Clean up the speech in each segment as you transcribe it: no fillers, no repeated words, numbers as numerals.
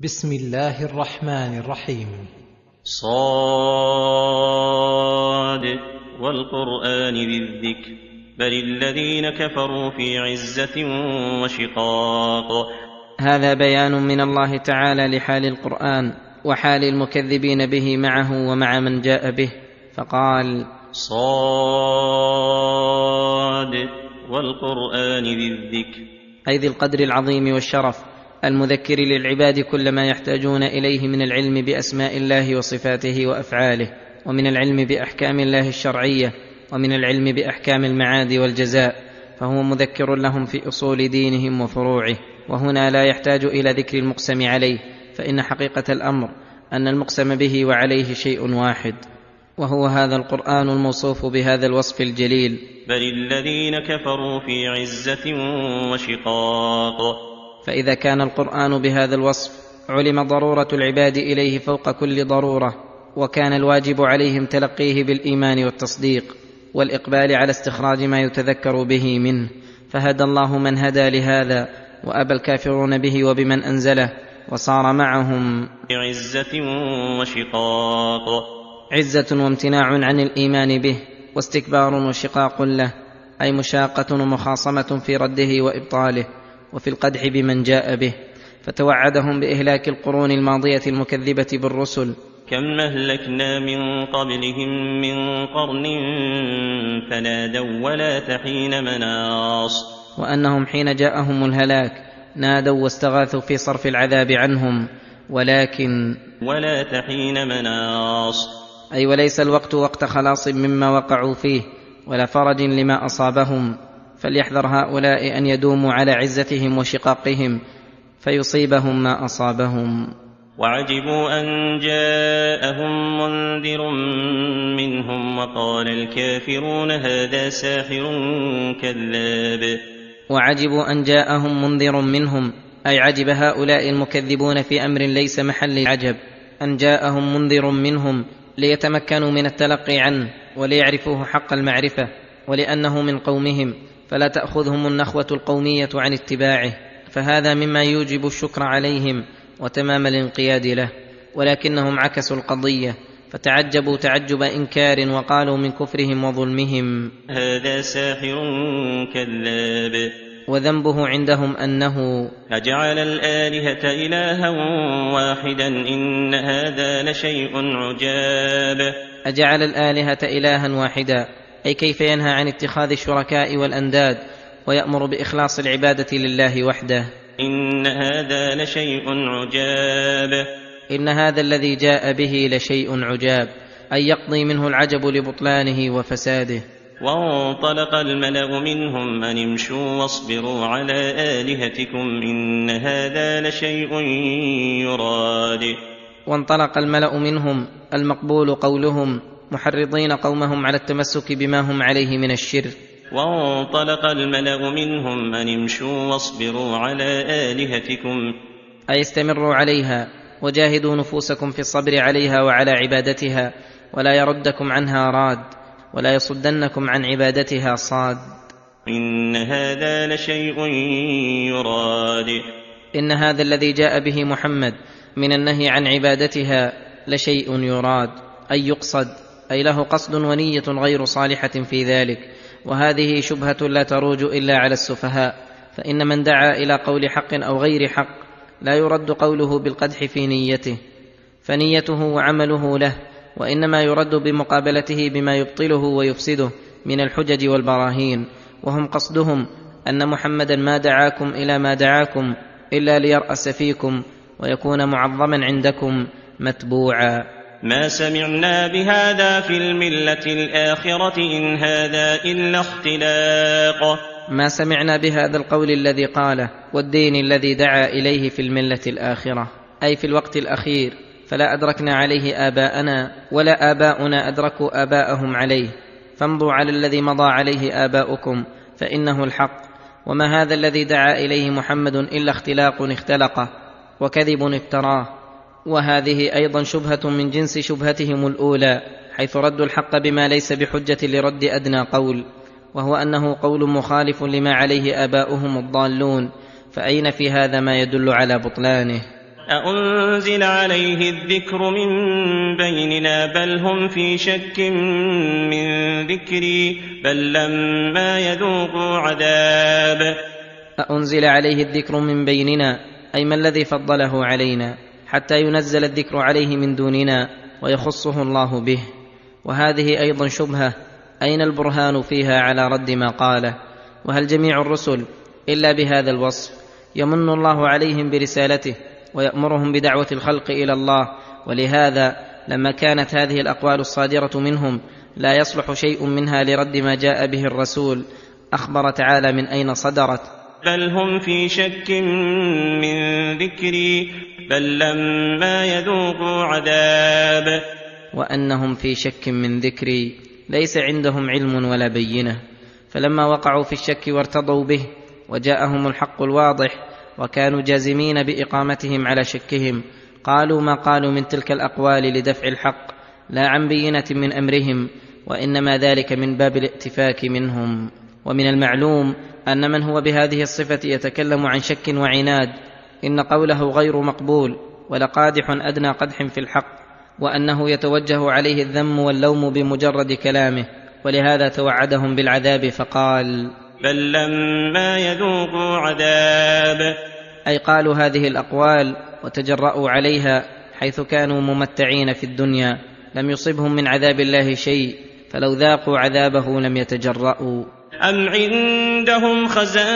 بسم الله الرحمن الرحيم. صاد والقرآن ذي الذكر بل الذين كفروا في عزة وشقاق. هذا بيان من الله تعالى لحال القرآن وحال المكذبين به معه ومع من جاء به، فقال: صاد والقرآن ذي الذكر، أي ذي القدر العظيم والشرف، المذكر للعباد كل ما يحتاجون إليه من العلم بأسماء الله وصفاته وأفعاله، ومن العلم بأحكام الله الشرعية، ومن العلم بأحكام المعاد والجزاء، فهو مذكر لهم في أصول دينهم وفروعه. وهنا لا يحتاج إلى ذكر المقسم عليه، فإن حقيقة الأمر أن المقسم به وعليه شيء واحد، وهو هذا القرآن الموصوف بهذا الوصف الجليل. بل الذين كفروا في عزة وشقاق. فإذا كان القرآن بهذا الوصف علم ضرورة العباد إليه فوق كل ضرورة، وكان الواجب عليهم تلقيه بالإيمان والتصديق والإقبال على استخراج ما يتذكر به منه، فهدى الله من هدى لهذا، وأبى الكافرون به وبمن أنزله، وصار معهم عزة وشقاق. عزة وامتناع عن الإيمان به، واستكبار وشقاق له، أي مشاقة ومخاصمة في رده وإبطاله، وفي القدح بمن جاء به، فتوعدهم بإهلاك القرون الماضية المكذبة بالرسل. كم أهلكنا من قبلهم من قرن فنادوا ولا تحين مناص. وأنهم حين جاءهم الهلاك نادوا واستغاثوا في صرف العذاب عنهم، ولكن ولا تحين مناص، أي وليس الوقت وقت خلاص مما وقعوا فيه ولا فرج لما أصابهم. فليحذر هؤلاء أن يدوموا على عزتهم وشقاقهم فيصيبهم ما أصابهم. وعجبوا أن جاءهم منذر منهم وقال الكافرون هذا ساحر كذاب. وعجبوا أن جاءهم منذر منهم، أي عجب هؤلاء المكذبون في أمر ليس محل العجب أن جاءهم منذر منهم ليتمكنوا من التلقي عنه وليعرفوه حق المعرفة، ولأنه من قومهم فلا تأخذهم النخوة القومية عن اتباعه، فهذا مما يوجب الشكر عليهم وتمام الانقياد له. ولكنهم عكسوا القضية فتعجبوا تعجب إنكار، وقالوا من كفرهم وظلمهم هذا ساحر كذاب. وذنبه عندهم أنه أجعل الآلهة إلها واحدا إن هذا لشيء عجاب. أجعل الآلهة إلها واحدا، أي كيف ينهى عن اتخاذ الشركاء والأنداد ويأمر بإخلاص العبادة لله وحده. إن هذا لشيء عجاب. إن هذا الذي جاء به لشيء عجاب، أي يقضي منه العجب لبطلانه وفساده. وانطلق الملأ منهم أن امشوا واصبروا على آلهتكم إن هذا لشيء يراد. وانطلق الملأ منهم، المقبول قولهم، محرضين قومهم على التمسك بما هم عليه من الشرك. وانطلق الملأ منهم أن امشوا واصبروا على آلهتكم، أي استمروا عليها وجاهدوا نفوسكم في الصبر عليها وعلى عبادتها، ولا يردكم عنها راد، ولا يصدنكم عن عبادتها صاد. إن هذا لشيء يراد. إن هذا الذي جاء به محمد من النهي عن عبادتها لشيء يراد، أي يقصد، أي له قصد ونية غير صالحة في ذلك. وهذه شبهة لا تروج إلا على السفهاء، فإن من دعا إلى قول حق أو غير حق لا يرد قوله بالقدح في نيته، فنيته وعمله له، وإنما يرد بمقابلته بما يبطله ويفسده من الحجج والبراهين. وهم قصدهم أن محمدا ما دعاكم إلى ما دعاكم إلا ليرأس فيكم ويكون معظما عندكم متبوعا. ما سمعنا بهذا في الملة الآخرة إن هذا إلا اختلاق. ما سمعنا بهذا القول الذي قاله والدين الذي دعا إليه في الملة الآخرة، أي في الوقت الأخير، فلا أدركنا عليه آباءنا ولا آباؤنا أدركوا آباءهم عليه، فامضوا على الذي مضى عليه آباؤكم فإنه الحق. وما هذا الذي دعا إليه محمد إلا اختلاق اختلقه وكذب افتراه. وهذه أيضا شبهة من جنس شبهتهم الأولى، حيث ردوا الحق بما ليس بحجة لرد أدنى قول، وهو أنه قول مخالف لما عليه آباؤهم الضالون، فأين في هذا ما يدل على بطلانه؟ أأنزل عليه الذكر من بيننا بل هم في شك من ذكري بل لما يذوقوا عذاب. أأنزل عليه الذكر من بيننا أي ما الذي فضله علينا حتى ينزل الذكر عليه من دوننا ويخصه الله به. وهذه أيضا شبهة، أين البرهان فيها على رد ما قاله؟ وهل جميع الرسل إلا بهذا الوصف؟ يمن الله عليهم برسالته ويأمرهم بدعوة الخلق إلى الله، ولهذا لما كانت هذه الأقوال الصادرة منهم لا يصلح شيء منها لرد ما جاء به الرسول، أخبر تعالى من أين صدرت: بل هم في شك من ذكري بل لما يذوقوا عذاب. وأنهم في شك من ذكري ليس عندهم علم ولا بينة، فلما وقعوا في الشك وارتضوا به وجاءهم الحق الواضح وكانوا جازمين بإقامتهم على شكهم قالوا ما قالوا من تلك الأقوال لدفع الحق لا عن بينة من أمرهم، وإنما ذلك من باب الائتفاك منهم. ومن المعلوم أن من هو بهذه الصفة يتكلم عن شك وعناد إن قوله غير مقبول ولقادح أدنى قدح في الحق، وأنه يتوجه عليه الذم واللوم بمجرد كلامه، ولهذا توعدهم بالعذاب فقال: بل لما يذوقوا عذاب. أي قالوا هذه الأقوال وتجرأوا عليها حيث كانوا ممتعين في الدنيا، لم يصبهم من عذاب الله شيء، فلو ذاقوا عذابه لم يتجرؤوا. أم عندهم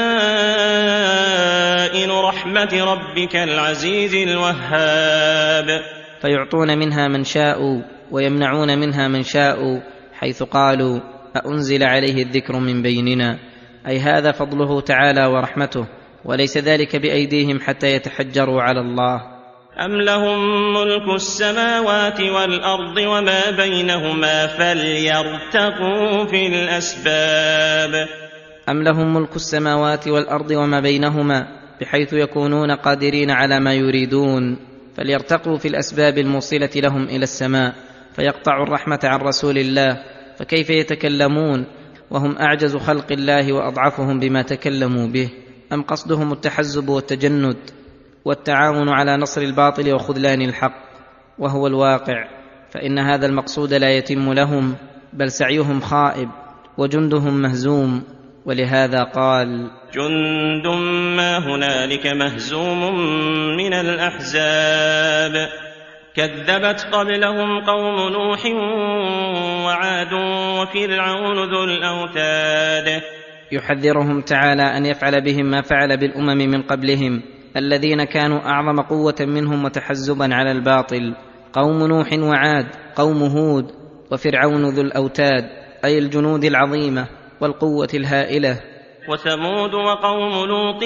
خزائن رحمة ربك العزيز الوهاب. فيعطون منها من شاءوا ويمنعون منها من شاءوا، حيث قالوا: أأنزل عليه الذكر من بيننا، أي هذا فضله تعالى ورحمته، وليس ذلك بأيديهم حتى يتحجروا على الله. أم لهم ملك السماوات والأرض وما بينهما فليرتقوا في الأسباب. أم لهم ملك السماوات والأرض وما بينهما، بحيث يكونون قادرين على ما يريدون، فليرتقوا في الأسباب الموصلة لهم إلى السماء، فيقطعوا الرحمة عن رسول الله، فكيف يتكلمون وهم أعجز خلق الله وأضعفهم بما تكلموا به؟ أم قصدهم التحزب والتجند والتعاون على نصر الباطل وخذلان الحق، وهو الواقع فإن هذا المقصود لا يتم لهم، بل سعيهم خائب وجندهم مهزوم. ولهذا قال: جند ما هنالك مهزوم من الأحزاب. كذبت قبلهم قوم نوح وعاد وفرعون ذو الأوتاد. يحذرهم تعالى أن يفعل بهم ما فعل بالأمم من قبلهم الذين كانوا أعظم قوة منهم وتحزبا على الباطل: قوم نوح وعاد، قوم هود، وفرعون ذو الأوتاد، أي الجنود العظيمة والقوة الهائلة، وثمود وقوم لوط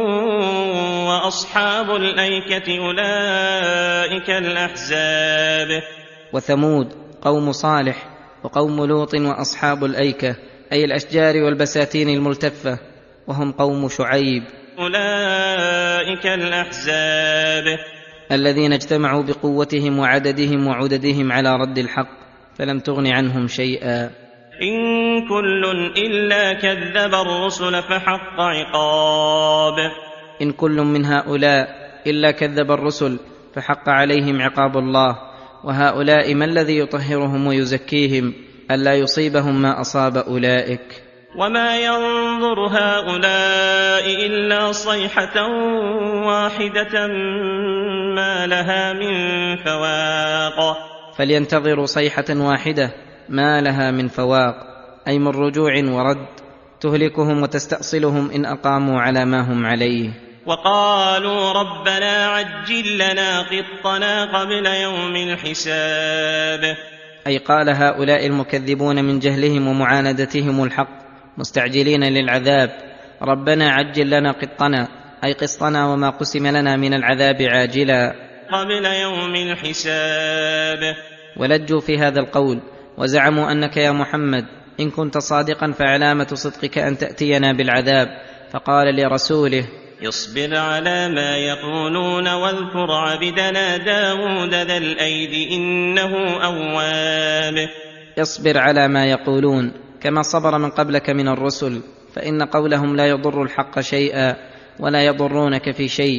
وأصحاب الأيكة أولئك الأحزاب. وثمود قوم صالح وقوم لوط وأصحاب الأيكة، أي الأشجار والبساتين الملتفة، وهم قوم شعيب، أولئك الأحزاب الذين اجتمعوا بقوتهم وعددهم وعددهم على رد الحق فلم تغن عنهم شيئا. إن كل إلا كذب الرسل فحق عقاب. إن كل من هؤلاء إلا كذب الرسل فحق عليهم عقاب الله. وهؤلاء ما الذي يطهرهم ويزكيهم ألا يصيبهم ما أصاب أولئك؟ وما ينظر هؤلاء إلا صيحة واحدة ما لها من فواق. فلينتظروا صيحة واحدة ما لها من فواق، أي من رجوع ورد، تهلكهم وتستأصلهم إن أقاموا على ما هم عليه. وقالوا ربنا عجل لنا قطنا قبل يوم الحساب. أي قال هؤلاء المكذبون من جهلهم ومعاندتهم الحق مستعجلين للعذاب: ربنا عجل لنا قطنا، أي قسطنا وما قسم لنا من العذاب عاجلا قبل يوم الحساب. ولجوا في هذا القول وزعموا أنك يا محمد إن كنت صادقا فعلامة صدقك أن تأتينا بالعذاب، فقال لرسوله: اصبر على ما يقولون واذكر عبدنا داود ذا الأيد إنه أواب. اصبر على ما يقولون كما صبر من قبلك من الرسل، فإن قولهم لا يضر الحق شيئا ولا يضرونك في شيء،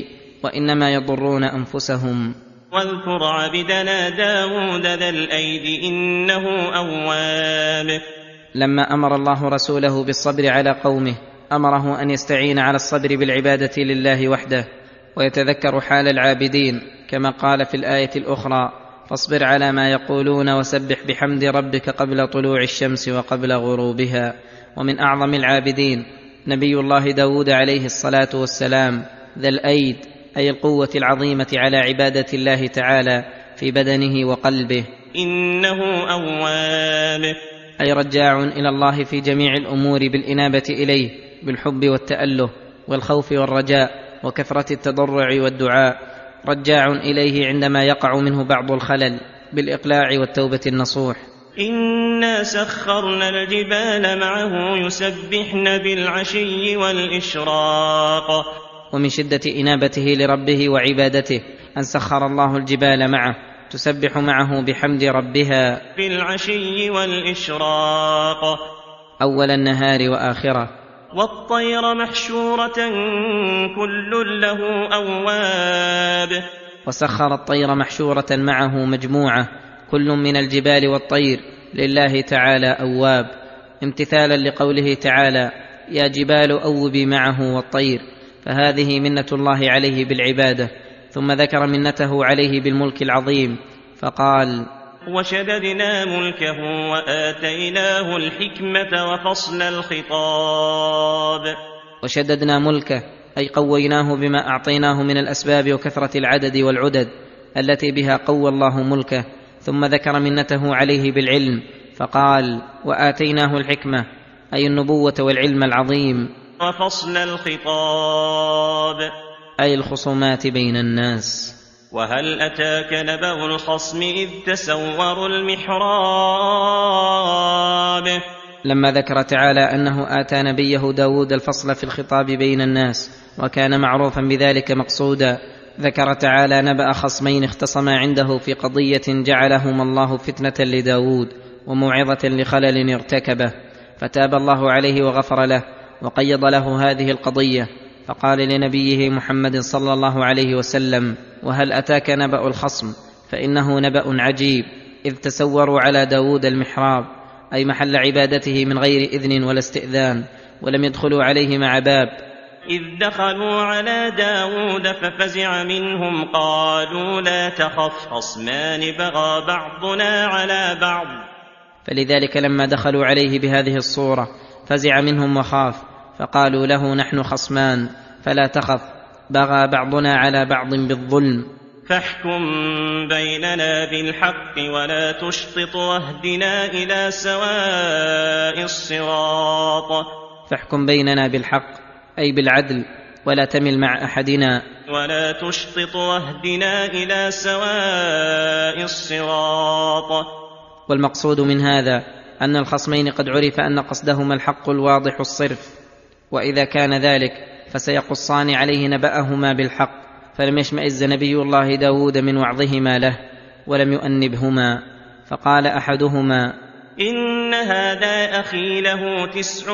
وإنما يضرون أنفسهم. واذكر عبدنا داود ذا الأيد إنه أواب. لما أمر الله رسوله بالصبر على قومه أمره أن يستعين على الصبر بالعبادة لله وحده، ويتذكر حال العابدين كما قال في الآية الأخرى: فاصبر على ما يقولون وسبح بحمد ربك قبل طلوع الشمس وقبل غروبها. ومن أعظم العابدين نبي الله داود عليه الصلاة والسلام ذا الأيد، أي القوة العظيمة على عبادة الله تعالى في بدنه وقلبه. إنه أواب، أي رجاع إلى الله في جميع الأمور بالإنابة إليه بالحب والتأله والخوف والرجاء وكثرة التضرع والدعاء، رجاع إليه عندما يقع منه بعض الخلل بالإقلاع والتوبة النصوح. إنا سخرنا الجبال معه يسبحن بالعشي والإشراق. ومن شدة إنابته لربه وعبادته أن سخر الله الجبال معه تسبح معه بحمد ربها بالعشي والإشراق أول النهار وآخره. والطير محشورة كل له أواب. وسخر الطير محشورة معه مجموعة كل من الجبال والطير لله تعالى أواب، امتثالا لقوله تعالى: يا جبال أوبي معه والطير. فهذه منة الله عليه بالعبادة، ثم ذكر منته عليه بالملك العظيم فقال: وشددنا ملكه وآتيناه الحكمة وفصل الخطاب. وشددنا ملكه أي قويناه بما أعطيناه من الأسباب وكثرة العدد والعدد التي بها قوى الله ملكه، ثم ذكر منته عليه بالعلم فقال: وآتيناه الحكمة أي النبوة والعلم العظيم. وفصل الخطاب أي الخصومات بين الناس. وهل أتاك نبأ الخصم إذ تسوروا المحراب. لما ذكر تعالى أنه آتى نبيه داود الفصل في الخطاب بين الناس وكان معروفا بذلك مقصودا، ذكر تعالى نبأ خصمين اختصما عنده في قضية جعلهما الله فتنة لداود وموعظة لخلل ارتكبه، فتاب الله عليه وغفر له وقيض له هذه القضية، فقال لنبيه محمد صلى الله عليه وسلم: وهل أتاك نبأ الخصم؟ فإنه نبأ عجيب، إذ تسوروا على داود المحراب أي محل عبادته من غير إذن ولا استئذان، ولم يدخلوا عليه مع باب. إذ دخلوا على داود ففزع منهم قالوا لا تخف خصمان بغى بعضنا على بعض. فلذلك لما دخلوا عليه بهذه الصورة فزع منهم وخاف، فقالوا له: نحن خصمان فلا تخف، بغى بعضنا على بعض بالظلم، فاحكم بيننا بالحق ولا تشطط واهدنا إلى سواء الصراط. فاحكم بيننا بالحق أي بالعدل ولا تمل مع أحدنا، ولا تشطط واهدنا إلى سواء الصراط. والمقصود من هذا أن الخصمين قد عرف أن قصدهما الحق الواضح الصرف، وإذا كان ذلك فسيقصان عليه نبأهما بالحق، فلم يشمئز نبي الله داود من وعظهما له ولم يؤنبهما، فقال أحدهما: إن هذا أخي له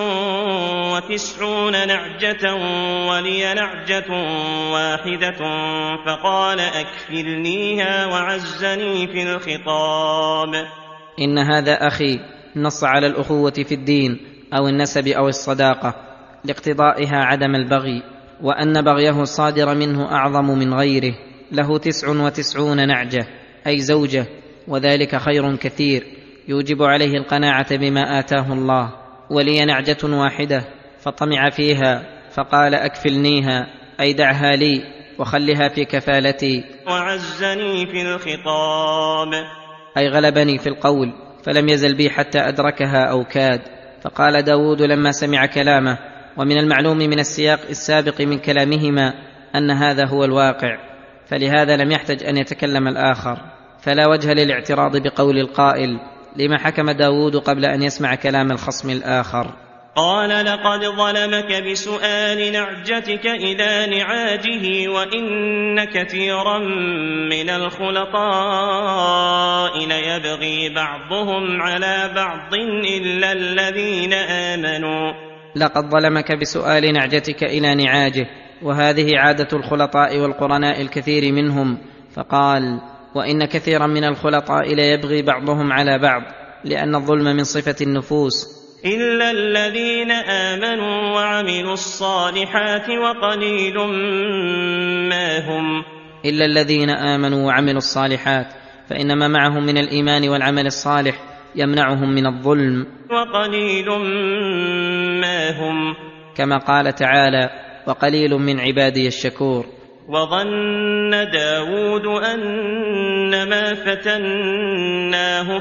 99 نعجة ولي نعجة واحدة فقال أكفلنيها وعزني في الخطاب. إن هذا أخي نص على الأخوة في الدين أو النسب أو الصداقة لاقتضائها عدم البغي، وأن بغيه صادر منه أعظم من غيره، له 99 نعجة أي زوجة، وذلك خير كثير يوجب عليه القناعة بما آتاه الله، ولي نعجة واحدة فطمع فيها فقال أكفلنيها أي دعها لي وخلها في كفالتي، وعزني في الخطاب أي غلبني في القول فلم يزل بي حتى أدركها أو كاد. فقال داود لما سمع كلامه، ومن المعلوم من السياق السابق من كلامهما أن هذا هو الواقع، فلهذا لم يحتج أن يتكلم الآخر، فلا وجه للاعتراض بقول القائل لما حكم داود قبل أن يسمع كلام الخصم الآخر. قال لقد ظلمك بسؤال نعجتك إلى نعاجه وإن كثيرا من الخلطاء ليبغي بعضهم على بعض إلا الذين آمنوا. لقد ظلمك بسؤال نعجتك إلى نعاجه وهذه عادة الخلطاء والقرناء الكثير منهم. فقال: وإن كثيرا من الخلطاء ليبغي بعضهم على بعض، لأن الظلم من صفة النفوس. إلا الذين آمنوا وعملوا الصالحات وقليل ما هم. إلا الذين آمنوا وعملوا الصالحات، فإن ما معهم من الإيمان والعمل الصالح يمنعهم من الظلم. وقليل ما هم، كما قال تعالى: وقليل من عبادي الشكور. وظن داود أنما فتناه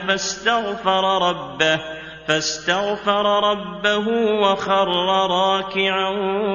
فاستغفر ربه وخر راكعا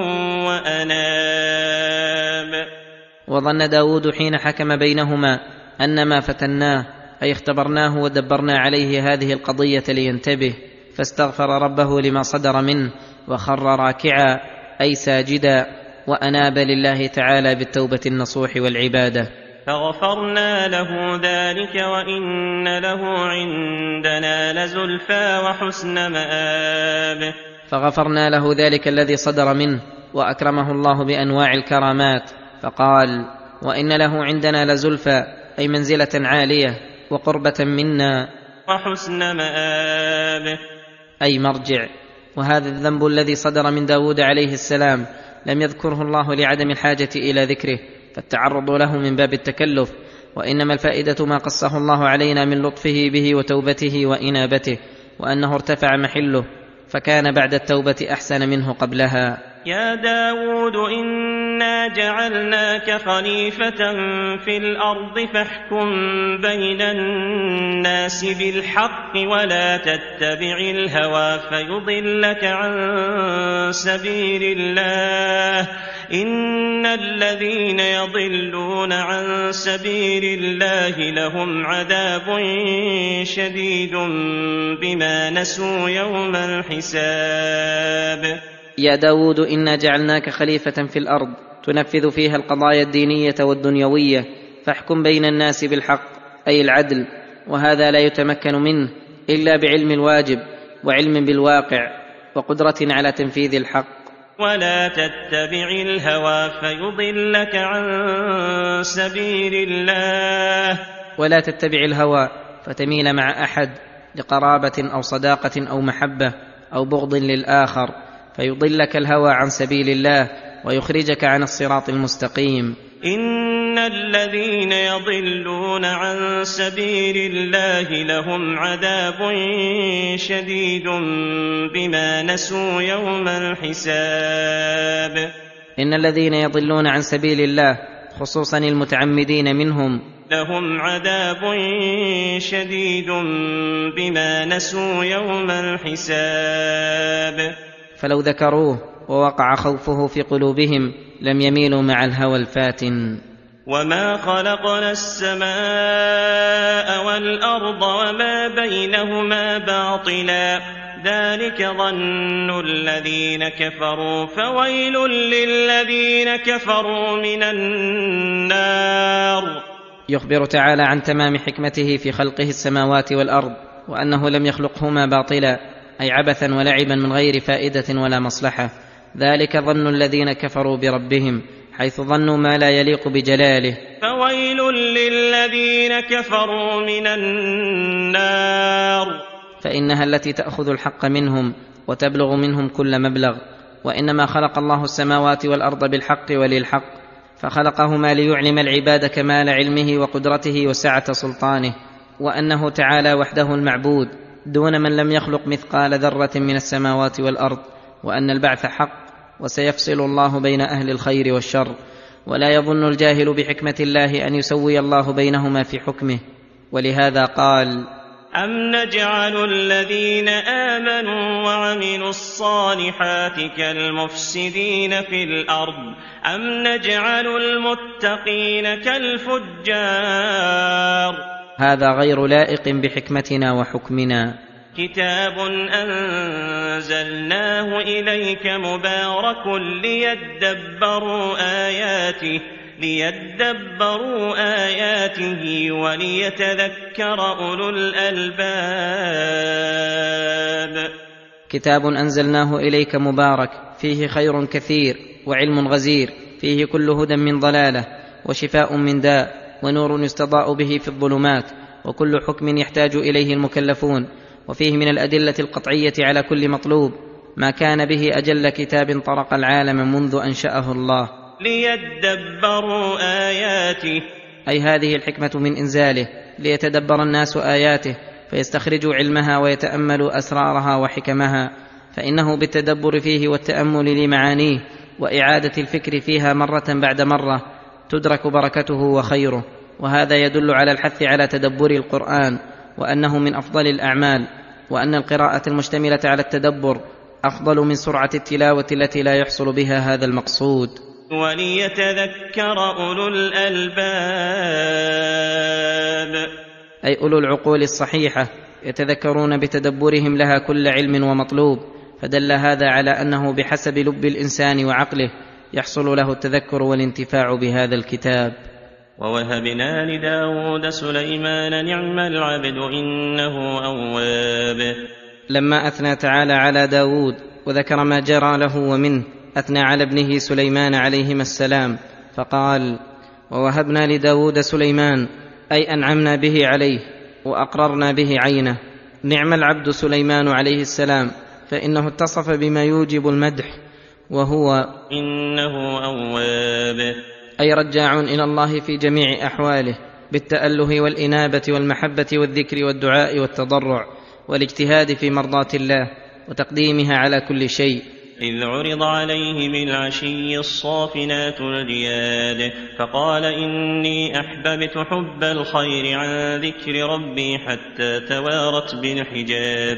وأناب. وظن داود حين حكم بينهما أنما فتناه، أي اختبرناه ودبرنا عليه هذه القضية لينتبه، فاستغفر ربه لما صدر منه، وخر راكعا أي ساجدا، وأناب لله تعالى بالتوبة النصوح والعبادة. فغفرنا له ذلك وإن له عندنا لزلفى وحسن مآب. فغفرنا له ذلك الذي صدر منه، وأكرمه الله بأنواع الكرامات، فقال: وإن له عندنا لزلفى، أي منزلة عالية وقربة منا، وحسن مآب، أي مرجع. وهذا الذنب الذي صدر من داود عليه السلام لم يذكره الله لعدم الحاجة إلى ذكره، فالتعرض له من باب التكلف، وإنما الفائدة ما قصه الله علينا من لطفه به وتوبته وإنابته، وأنه ارتفع محله فكان بعد التوبة أحسن منه قبلها. يا داود إنا جعلناك خليفة في الأرض فاحكم بين الناس بالحق ولا تتبع الهوى فيضلك عن سبيل الله. إن الذين يضلون عن سبيل الله لهم عذاب شديد بما نسوا يوم الحساب. يا داود إنا جعلناك خليفة في الأرض تنفذ فيها القضايا الدينية والدنيوية، فاحكم بين الناس بالحق، أي العدل، وهذا لا يتمكن منه إلا بعلم الواجب وعلم بالواقع وقدرة على تنفيذ الحق. ولا تتبع الهوى فيضلك عن سبيل الله. ولا تتبع الهوى فتميل مع أحد لقرابة أو صداقة أو محبة أو بغض للآخر، فيضلك الهوى عن سبيل الله ويخرجك عن الصراط المستقيم. إن الذين يضلون عن سبيل الله لهم عذاب شديد بما نسوا يوم الحساب. إن الذين يضلون عن سبيل الله خصوصا المتعمدين منهم لهم عذاب شديد بما نسوا يوم الحساب. فلو ذكروه ووقع خوفه في قلوبهم لم يميلوا مع الهوى الفاتن. وما خلقنا السماء والأرض وما بينهما باطلا ذلك ظن الذين كفروا فويل للذين كفروا من النار. يخبر تعالى عن تمام حكمته في خلقه السماوات والأرض، وأنه لم يخلقهما باطلا، أي عبثا ولعبا من غير فائدة ولا مصلحة. ذلك ظن الذين كفروا بربهم، حيث ظنوا ما لا يليق بجلاله. فويل للذين كفروا من النار. فإنها التي تأخذ الحق منهم وتبلغ منهم كل مبلغ. وإنما خلق الله السماوات والأرض بالحق وللحق، فخلقهما ليعلم العباد كمال علمه وقدرته وسعة سلطانه، وأنه تعالى وحده المعبود دون من لم يخلق مثقال ذرة من السماوات والأرض، وأن البعث حق وسيفصل الله بين أهل الخير والشر. ولا يظن الجاهل بحكمة الله أن يسوي الله بينهما في حكمه، ولهذا قال: أم نجعل الذين آمنوا وعملوا الصالحات كالمفسدين في الأرض أم نجعل المتقين كالفجار. هذا غير لائق بحكمتنا وحكمنا. كتاب أنزلناه إليك مبارك ليدبروا آياته وليتذكر أولو الألباب. كتاب أنزلناه إليك مبارك فيه خير كثير وعلم غزير، فيه كل هدى من ضلاله وشفاء من داء ونور يستضاء به في الظلمات وكل حكم يحتاج اليه المكلفون، وفيه من الادله القطعيه على كل مطلوب ما كان به اجل كتاب طرق العالم منذ انشاه الله ليدبروا آياته، اي هذه الحكمه من انزاله ليتدبر الناس اياته فيستخرجوا علمها ويتاملوا اسرارها وحكمها، فانه بالتدبر فيه والتامل لمعانيه واعاده الفكر فيها مره بعد مره تدرك بركته وخيره. وهذا يدل على الحث على تدبر القرآن وأنه من أفضل الأعمال، وأن القراءة المشتملة على التدبر أفضل من سرعة التلاوة التي لا يحصل بها هذا المقصود. وليتذكر أولو الألباب، أي أولو العقول الصحيحة يتذكرون بتدبرهم لها كل علم ومطلوب، فدل هذا على أنه بحسب لب الإنسان وعقله يحصل له التذكر والانتفاع بهذا الكتاب. ووهبنا لداود سليمان نعم العبد إنه أواب. لما أثنى تعالى على داود وذكر ما جرى له ومنه، أثنى على ابنه سليمان عليهما السلام فقال: ووهبنا لداود سليمان، أي أنعمنا به عليه وأقررنا به عينه. نعم العبد سليمان عليه السلام، فإنه اتصف بما يوجب المدح، وهو إنه أواب، أي رجاع إلى الله في جميع أحواله بالتأله والإنابة والمحبة والذكر والدعاء والتضرع والاجتهاد في مرضاة الله وتقديمها على كل شيء. إذ عرض عليه بالعشي الصافنات الجياد فقال إني أحببت حب الخير عن ذكر ربي حتى توارت بالحجاب.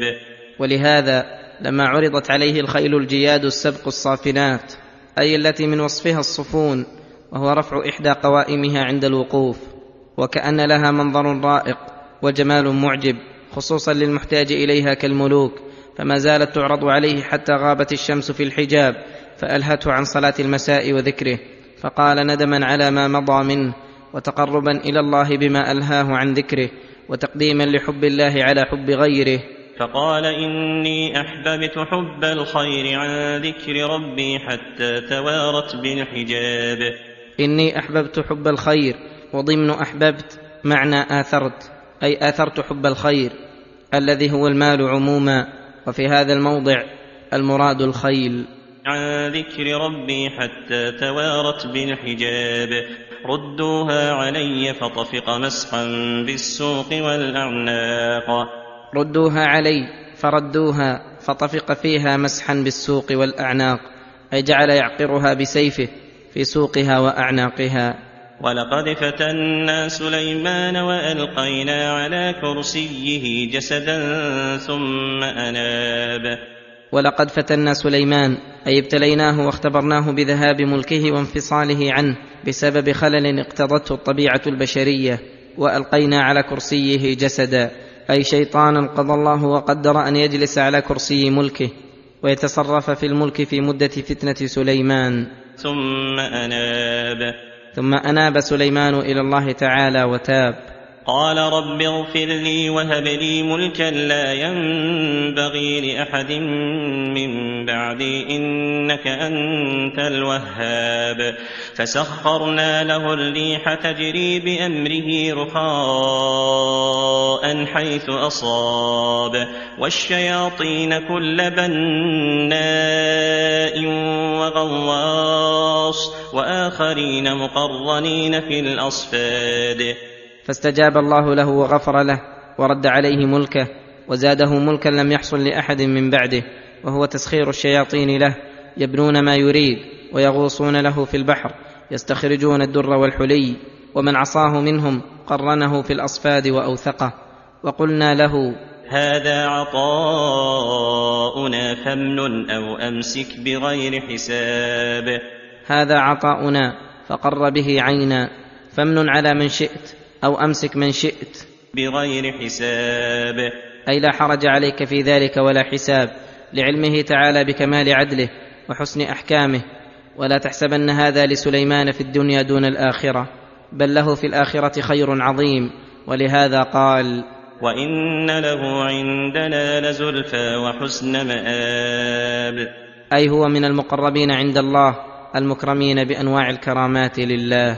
ولهذا لما عرضت عليه الخيل الجياد السبق الصافنات، أي التي من وصفها الصفون، وهو رفع إحدى قوائمها عند الوقوف، وكأن لها منظر رائق وجمال معجب خصوصا للمحتاج إليها كالملوك، فما زالت تعرض عليه حتى غابت الشمس في الحجاب فألهته عن صلاة المساء وذكره، فقال ندما على ما مضى منه وتقربا إلى الله بما ألهاه عن ذكره وتقديما لحب الله على حب غيره، فقال إني أحببت حب الخير عن ذكر ربي حتى توارت بالحجاب. إني أحببت حب الخير، وضمن أحببت معنى آثرت، أي آثرت حب الخير الذي هو المال عموما، وفي هذا الموضع المراد الخيل. عن ذكر ربي حتى توارت بالحجاب ردوها علي فطفق مسحا بالسوق والأعناق. ردوها علي فردوها فطفق فيها مسحا بالسوق والأعناق، أي جعل يعقرها بسيفه في سوقها وأعناقها. ولقد فتنا سليمان وألقينا على كرسيه جسدا ثم أناب. ولقد فتنا سليمان، أي ابتليناه واختبرناه بذهاب ملكه وانفصاله عنه بسبب خلل اقتضته الطبيعة البشرية، وألقينا على كرسيه جسدا، أي شيطانا قضى الله وقدر أن يجلس على كرسي ملكه ويتصرف في الملك في مدة فتنة سليمان. ثم أناب سليمان إلى الله تعالى وتاب. قال رب اغفر لي وهب لي ملكا لا ينبغي لأحد من بعدي إنك أنت الوهاب. فسخرنا له الريح تجري بأمره رخاء حيث أصاب والشياطين كل بناء وغواص وآخرين مقرنين في الأصفاد. فاستجاب الله له وغفر له ورد عليه ملكه وزاده ملكا لم يحصل لأحد من بعده، وهو تسخير الشياطين له، يبنون ما يريد ويغوصون له في البحر يستخرجون الدر والحلي، ومن عصاه منهم قرنه في الأصفاد وأوثقه. وقلنا له هذا عطاؤنا فامنن أو أمسك بغير حساب. هذا عطاؤنا فقر به عينا، فامنن على من شئت أو أمسك من شئت بغير حساب، أي لا حرج عليك في ذلك ولا حساب، لعلمه تعالى بكمال عدله وحسن أحكامه. ولا تحسبن هذا لسليمان في الدنيا دون الآخرة، بل له في الآخرة خير عظيم، ولهذا قال وإن له عندنا لزلفى وحسن مآب، أي هو من المقربين عند الله المكرمين بأنواع الكرامات لله.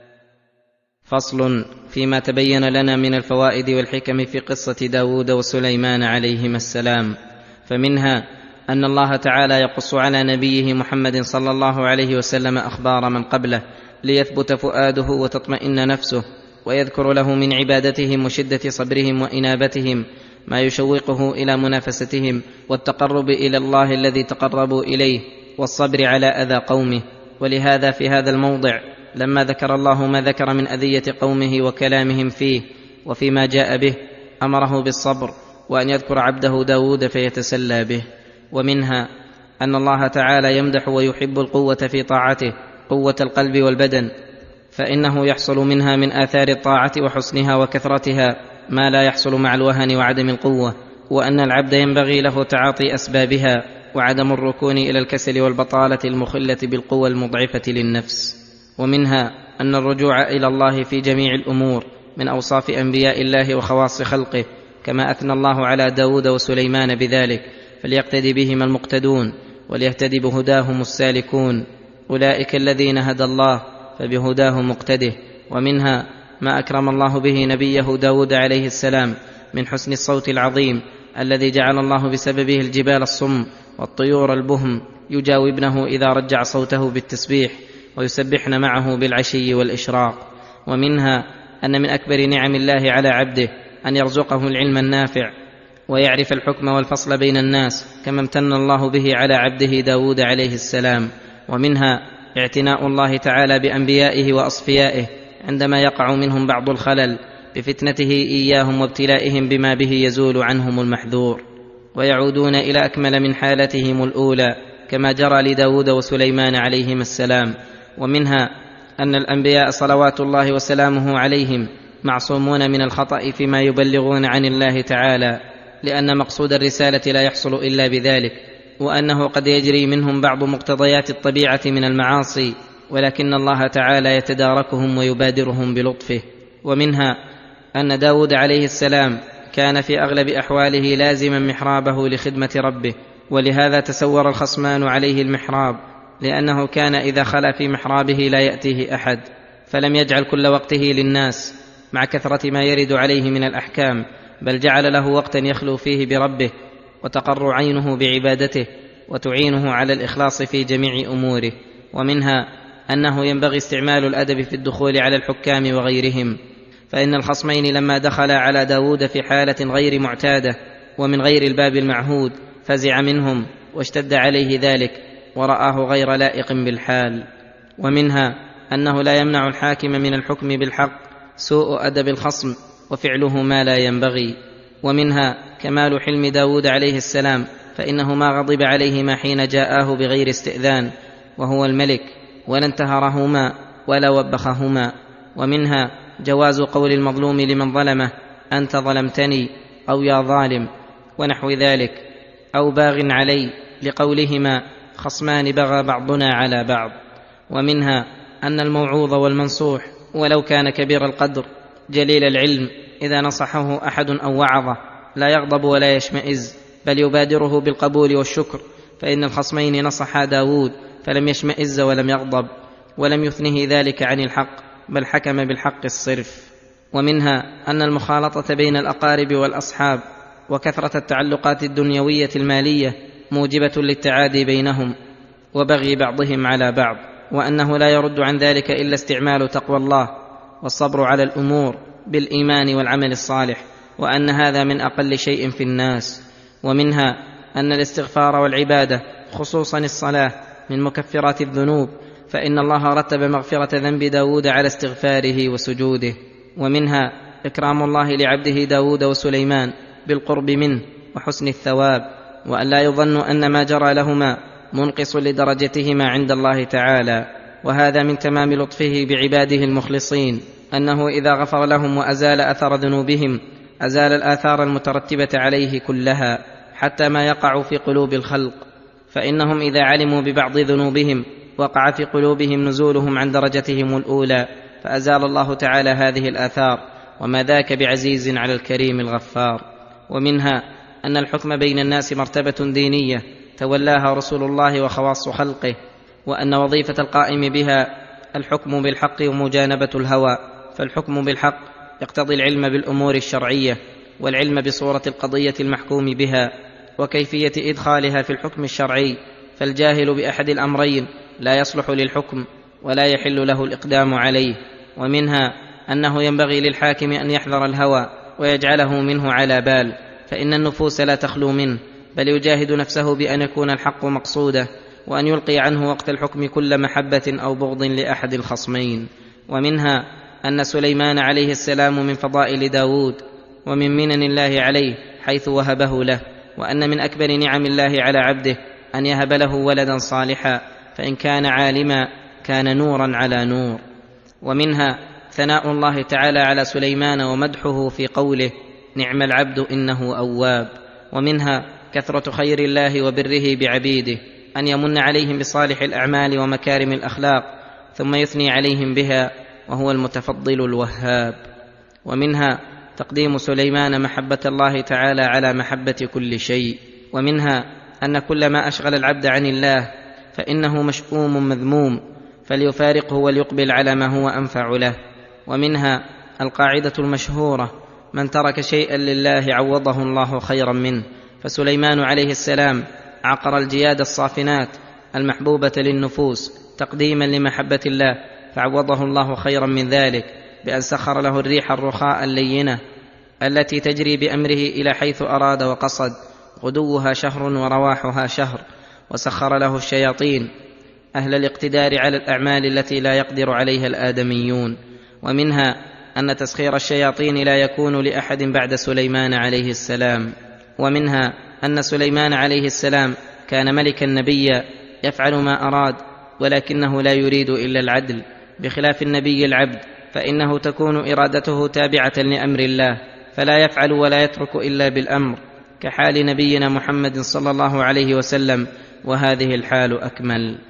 فصل فيما تبين لنا من الفوائد والحكم في قصة داود وسليمان عليهما السلام. فمنها أن الله تعالى يقص على نبيه محمد صلى الله عليه وسلم أخبار من قبله ليثبت فؤاده وتطمئن نفسه، ويذكر له من عبادتهم وشدة صبرهم وإنابتهم ما يشوقه إلى منافستهم والتقرب إلى الله الذي تقربوا إليه، والصبر على أذى قومه. ولهذا في هذا الموضع لما ذكر الله ما ذكر من أذية قومه وكلامهم فيه وفيما جاء به أمره بالصبر، وأن يذكر عبده داود فيتسلى به. ومنها أن الله تعالى يمدح ويحب القوة في طاعته، قوة القلب والبدن، فإنه يحصل منها من آثار الطاعة وحسنها وكثرتها ما لا يحصل مع الوهن وعدم القوة، وأن العبد ينبغي له تعاطي أسبابها وعدم الركون إلى الكسل والبطالة المخلة بالقوة المضعفة للنفس. ومنها أن الرجوع إلى الله في جميع الأمور من أوصاف أنبياء الله وخواص خلقه، كما أثنى الله على داود وسليمان بذلك، فليقتدي بهما المقتدون وليهتدي بهداهم السالكون، أولئك الذين هدى الله فبهداه مقتده. ومنها ما أكرم الله به نبيه داود عليه السلام من حسن الصوت العظيم الذي جعل الله بسببه الجبال الصم والطيور البهم يجاوبنه إذا رجع صوته بالتسبيح ويسبحن معه بالعشي والإشراق. ومنها أن من أكبر نعم الله على عبده أن يرزقه العلم النافع ويعرف الحكم والفصل بين الناس، كما امتن الله به على عبده داود عليه السلام. ومنها اعتناء الله تعالى بأنبيائه وأصفيائه عندما يقع منهم بعض الخلل بفتنته إياهم وابتلائهم بما به يزول عنهم المحذور ويعودون إلى أكمل من حالتهم الأولى، كما جرى لداود وسليمان عليهما السلام. ومنها أن الأنبياء صلوات الله وسلامه عليهم معصومون من الخطأ فيما يبلغون عن الله تعالى، لأن مقصود الرسالة لا يحصل إلا بذلك، وأنه قد يجري منهم بعض مقتضيات الطبيعة من المعاصي، ولكن الله تعالى يتداركهم ويبادرهم بلطفه. ومنها أن داود عليه السلام كان في أغلب أحواله لازما محرابه لخدمة ربه، ولهذا تسور الخصمان عليه المحراب، لأنه كان إذا خلا في محرابه لا يأتيه أحد، فلم يجعل كل وقته للناس مع كثرة ما يرد عليه من الأحكام، بل جعل له وقتا يخلو فيه بربه وتقر عينه بعبادته وتعينه على الإخلاص في جميع أموره. ومنها أنه ينبغي استعمال الأدب في الدخول على الحكام وغيرهم، فإن الخصمين لما دخلا على داود في حالة غير معتادة ومن غير الباب المعهود فزع منهم واشتد عليه ذلك ورآه غير لائق بالحال. ومنها أنه لا يمنع الحاكم من الحكم بالحق سوء أدب الخصم وفعله ما لا ينبغي. ومنها كمال حلم داود عليه السلام، فإنه ما غضب عليهما حين جاءه بغير استئذان وهو الملك، ولا انتهرهما ولا وبخهما. ومنها جواز قول المظلوم لمن ظلمه أنت ظلمتني أو يا ظالم ونحو ذلك، أو باغ علي، لقولهما خصمان بغى بعضنا على بعض. ومنها أن الموعوظ والمنصوح ولو كان كبير القدر جليل العلم إذا نصحه أحد أو وعظه لا يغضب ولا يشمئز، بل يبادره بالقبول والشكر، فإن الخصمين نصحا داود فلم يشمئز ولم يغضب، ولم يثنه ذلك عن الحق، بل حكم بالحق الصرف. ومنها أن المخالطة بين الأقارب والأصحاب وكثرة التعلقات الدنيوية المالية موجبة للتعادي بينهم وبغي بعضهم على بعض، وأنه لا يرد عن ذلك إلا استعمال تقوى الله والصبر على الأمور بالإيمان والعمل الصالح، وأن هذا من أقل شيء في الناس. ومنها أن الاستغفار والعبادة خصوصا الصلاة من مكفرات الذنوب، فإن الله رتب مغفرة ذنب داود على استغفاره وسجوده. ومنها إكرام الله لعبده داود وسليمان بالقرب منه وحسن الثواب، وأن لا يظن أن ما جرى لهما منقص لدرجتهما عند الله تعالى. وهذا من تمام لطفه بعباده المخلصين، أنه إذا غفر لهم وأزال أثر ذنوبهم أزال الآثار المترتبة عليه كلها، حتى ما يقع في قلوب الخلق، فإنهم إذا علموا ببعض ذنوبهم وقع في قلوبهم نزولهم عن درجتهم الأولى، فأزال الله تعالى هذه الآثار، وما ذاك بعزيز على الكريم الغفار. ومنها أن الحكم بين الناس مرتبة دينية تولاها رسول الله وخواص خلقه، وأن وظيفة القائم بها الحكم بالحق ومجانبة الهوى، فالحكم بالحق يقتضي العلم بالأمور الشرعية والعلم بصورة القضية المحكوم بها وكيفية إدخالها في الحكم الشرعي، فالجاهل بأحد الأمرين لا يصلح للحكم ولا يحل له الإقدام عليه. ومنها أنه ينبغي للحاكم أن يحذر الهوى ويجعله منه على بال، فإن النفوس لا تخلو منه، بل يجاهد نفسه بأن يكون الحق مقصوده، وأن يلقي عنه وقت الحكم كل محبة أو بغض لأحد الخصمين. ومنها أن سليمان عليه السلام من فضائل داود ومن منن الله عليه حيث وهبه له، وأن من أكبر نعم الله على عبده أن يهب له ولدا صالحا، فإن كان عالما كان نورا على نور. ومنها ثناء الله تعالى على سليمان ومدحه في قوله نعم العبد إنه أواب. ومنها كثرة خير الله وبره بعبيده، أن يمن عليهم بصالح الأعمال ومكارم الأخلاق ثم يثني عليهم بها، وهو المتفضل الوهاب. ومنها تقديم سليمان محبة الله تعالى على محبة كل شيء. ومنها أن كل ما أشغل العبد عن الله فإنه مشؤوم مذموم، فليفارقه وليقبل على ما هو أنفع له. ومنها القاعدة المشهورة من ترك شيئا لله عوضه الله خيرا منه، فسليمان عليه السلام عقر الجياد الصافنات المحبوبة للنفوس تقديما لمحبة الله، فعوضه الله خيرا من ذلك بأن سخر له الريح الرخاء اللينة التي تجري بأمره إلى حيث أراد وقصد، غدوها شهر ورواحها شهر، وسخر له الشياطين أهل الاقتدار على الأعمال التي لا يقدر عليها الآدميون. ومنها أن تسخير الشياطين لا يكون لأحد بعد سليمان عليه السلام. ومنها أن سليمان عليه السلام كان ملكا نبيا يفعل ما أراد، ولكنه لا يريد إلا العدل، بخلاف النبي العبد فإنه تكون إرادته تابعة لأمر الله، فلا يفعل ولا يترك إلا بالأمر، كحال نبينا محمد صلى الله عليه وسلم، وهذه الحال أكمل.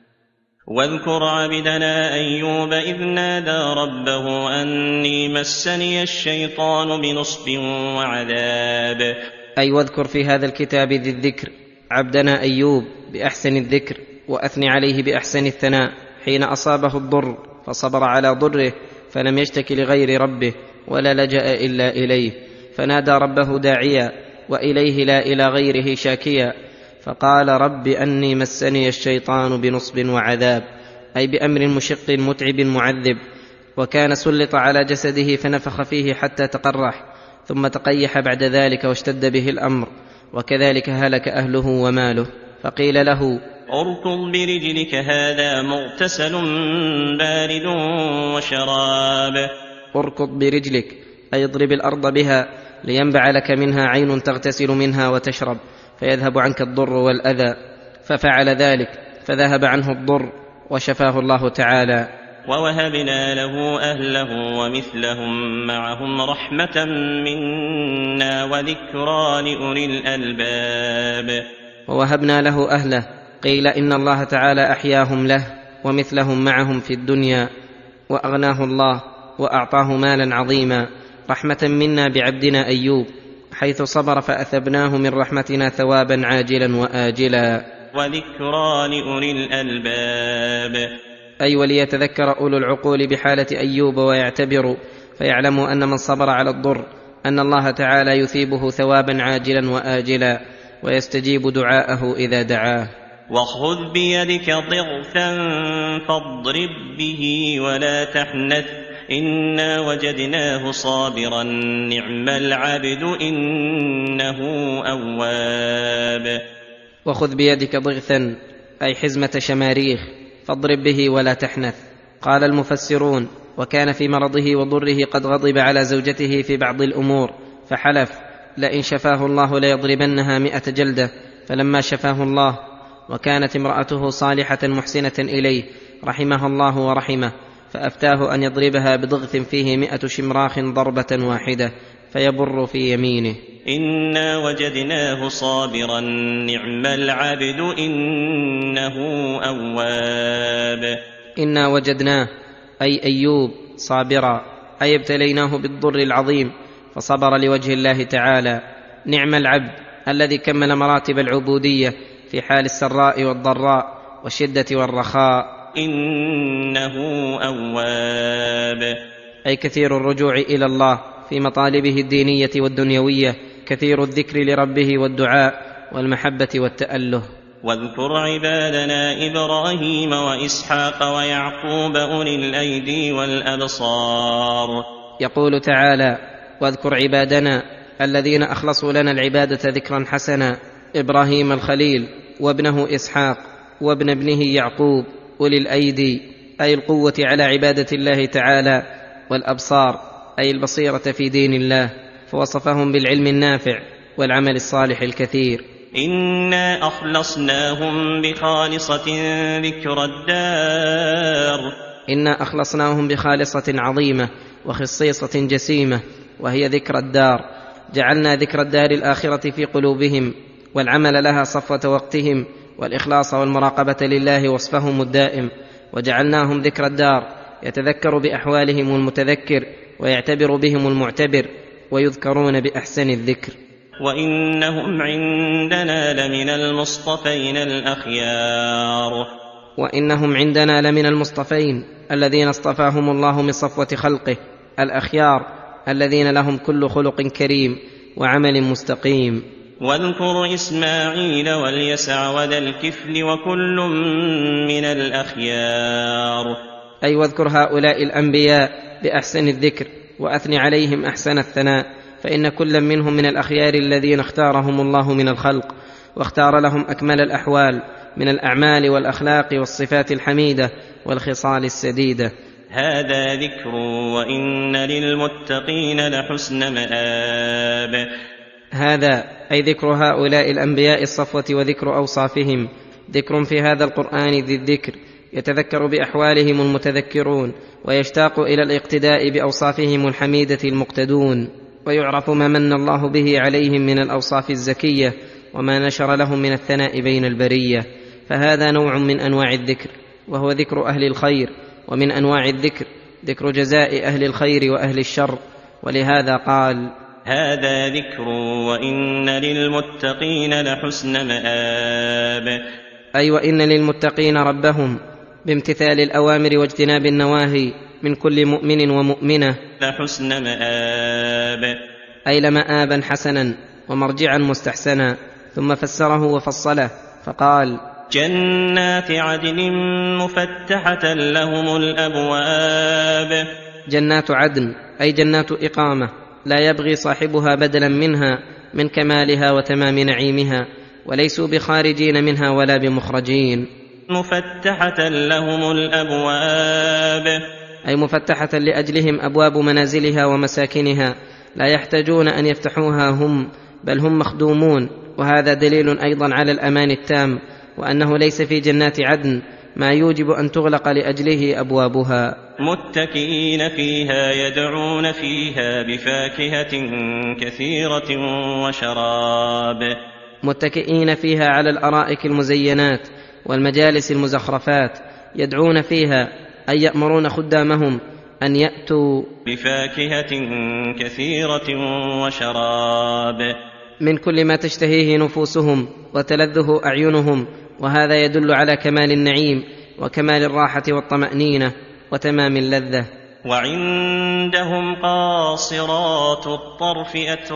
واذكر عبدنا أيوب إذ نادى ربه أني مسني الشيطان بنصب وعذاب. أي واذكر في هذا الكتاب ذي الذكر عبدنا أيوب بأحسن الذكر، وأثني عليه بأحسن الثناء حين أصابه الضر فصبر على ضره، فلم يشتك لغير ربه ولا لجأ إلا إليه، فنادى ربه داعيا وإليه لا إلى غيره شاكيا، فقال رب أني مسني الشيطان بنصب وعذاب، أي بأمر مشق متعب معذب، وكان سلط على جسده فنفخ فيه حتى تقرح، ثم تقيح بعد ذلك واشتد به الأمر، وكذلك هلك أهله وماله، فقيل له اركض برجلك هذا مغتسل بارد وشراب. اركض برجلك أي اضرب الأرض بها لينبع لك منها عين تغتسل منها وتشرب، فيذهب عنك الضر والأذى، ففعل ذلك فذهب عنه الضر وشفاه الله تعالى. ووهبنا له أهله ومثلهم معهم رحمة منا وذكرى لأولي الألباب. ووهبنا له أهله، قيل إن الله تعالى أحياهم له ومثلهم معهم في الدنيا، وأغناه الله وأعطاه مالا عظيما، رحمة منا بعبدنا أيوب، حيث صبر فأثبناه من رحمتنا ثوابا عاجلا وآجلا. وذكرى لأولي الألباب، أي وليتذكر أولو العقول بحالة أيوب ويعتبروا، فيعلموا أن من صبر على الضر أن الله تعالى يثيبه ثوابا عاجلا وآجلا، ويستجيب دعاءه إذا دعاه. وخذ بيدك ضغثا فاضرب به ولا تحنث إنا وجدناه صابرا نعم العبد إنه أواب. وخذ بيدك ضغثا أي حزمة شماريخ، فاضرب به ولا تحنث. قال المفسرون وكان في مرضه وضره قد غضب على زوجته في بعض الأمور، فحلف لئن شفاه الله ليضربنها 100 جلدة، فلما شفاه الله وكانت امرأته صالحة محسنة إليه رحمها الله ورحمه، فأفتاه أن يضربها بضغث فيه 100 شمراخ ضربة واحدة فيبر في يمينه. إنا وجدناه صابرا نعم العبد إنه أواب. إنا وجدناه أي أيوب صابرا، أي ابتليناه بالضر العظيم فصبر لوجه الله تعالى. نعم العبد الذي كمل مراتب العبودية في حال السراء والضراء، والشدة والرخاء. إنه أواب، أي كثير الرجوع إلى الله في مطالبه الدينية والدنيوية، كثير الذكر لربه والدعاء والمحبة والتأله. واذكر عبادنا إبراهيم وإسحاق ويعقوب أولي الأيدي والأبصار. يقول تعالى: واذكر عبادنا الذين أخلصوا لنا العبادة ذكرا حسنا، إبراهيم الخليل وابنه إسحاق وابن ابنه يعقوب، أولي الأيدي أي القوة على عبادة الله تعالى، والأبصار أي البصيرة في دين الله، فوصفهم بالعلم النافع والعمل الصالح الكثير. إنا أخلصناهم بخالصة ذكر الدار. إنا أخلصناهم بخالصة عظيمة وخصيصة جسيمة، وهي ذكر الدار. جعلنا ذكر الدار الآخرة في قلوبهم، والعمل لها صفوة وقتهم، والإخلاص والمراقبة لله وصفهم الدائم. وجعلناهم ذكر الدار يتذكر بأحوالهم المتذكر، ويعتبر بهم المعتبر، ويذكرون بأحسن الذكر. وإنهم عندنا لمن المصطفين الأخيار. وإنهم عندنا لمن المصطفين الذين اصطفاهم الله من صفوة خلقه، الأخيار الذين لهم كل خلق كريم وعمل مستقيم. واذكر إسماعيل واليسع وذا الكفل وكل من الأخيار. أي واذكر هؤلاء الأنبياء بأحسن الذكر، وأثني عليهم أحسن الثناء، فإن كل منهم من الأخيار الذين اختارهم الله من الخلق، واختار لهم أكمل الأحوال من الأعمال والأخلاق والصفات الحميدة والخصال السديدة. هذا ذكر وإن للمتقين لحسن مآب. هذا أي ذكر هؤلاء الأنبياء الصفوة وذكر أوصافهم، ذكر في هذا القرآن ذي الذكر يتذكر بأحوالهم المتذكرون، ويشتاق إلى الاقتداء بأوصافهم الحميدة المقتدون، ويعرف ما من الله به عليهم من الأوصاف الزكية، وما نشر لهم من الثناء بين البرية. فهذا نوع من أنواع الذكر، وهو ذكر أهل الخير. ومن أنواع الذكر ذكر جزاء أهل الخير وأهل الشر، ولهذا قال: هذا ذكر وإن للمتقين لحسن مآب. أي وإن للمتقين ربهم بامتثال الأوامر واجتناب النواهي من كل مؤمن ومؤمنة لحسن مآب، أي لمآبا حسنا ومرجعا مستحسنا. ثم فسره وفصله فقال: جنات عدن مفتحة لهم الأبواب. جنات عدن أي جنات إقامة، لا يبغي صاحبها بدلا منها من كمالها وتمام نعيمها، وليسوا بخارجين منها ولا بمخرجين. مفتحة لهم الأبواب أي مفتحة لأجلهم أبواب منازلها ومساكنها، لا يحتاجون أن يفتحوها هم، بل هم مخدومون. وهذا دليل أيضا على الأمان التام، وأنه ليس في جنات عدن ما يوجب أن تغلق لأجله أبوابها. متكئين فيها يدعون فيها بفاكهة كثيرة وشراب. متكئين فيها على الأرائك المزينات والمجالس المزخرفات، يدعون فيها أي يأمرون خدامهم أن يأتوا بفاكهة كثيرة وشراب من كل ما تشتهيه نفوسهم وتلذه أعينهم. وهذا يدل على كمال النعيم وكمال الراحة والطمأنينة وتمام اللذة. وعندهم قاصرات الطرف